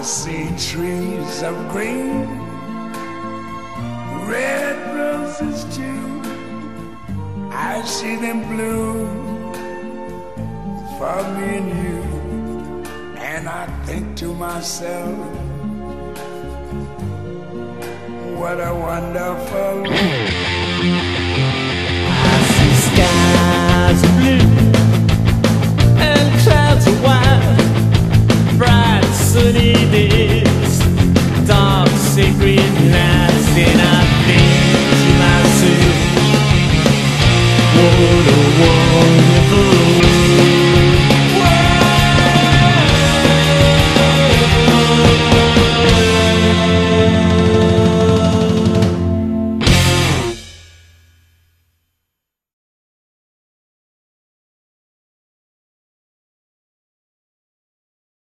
see trees of green, red roses too. I see them bloom for me and you. And I think to myself, what a wonderful